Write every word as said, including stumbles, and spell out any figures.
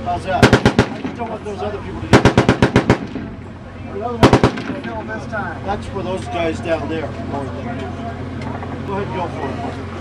How's that? I just don't want those other people to get it. The other one will fill this time. That's for those guys down there. Go ahead and go for it.